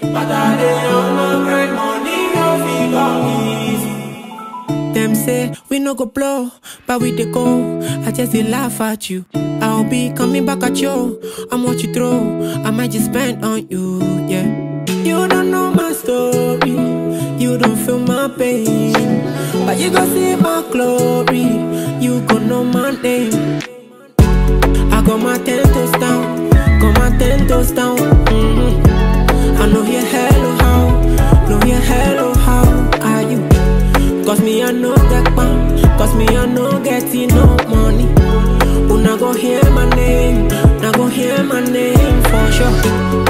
But I dey on my grind, money no fit come easy. Them say we no go blow, but we dey go. I just dey laugh at you. I'll be coming back at you. I'm what you throw, I might just spend on you, yeah. You don't know my story, you don't feel my pain, but you gon' see my glory, you gon' know my name. I got my 10 toes down, got my 10 toes down. I know hear hello how, know hear hello how are you? Cause me I know get bang, cause me I know getting no money. Una go hear my name, na go hear my name for sure.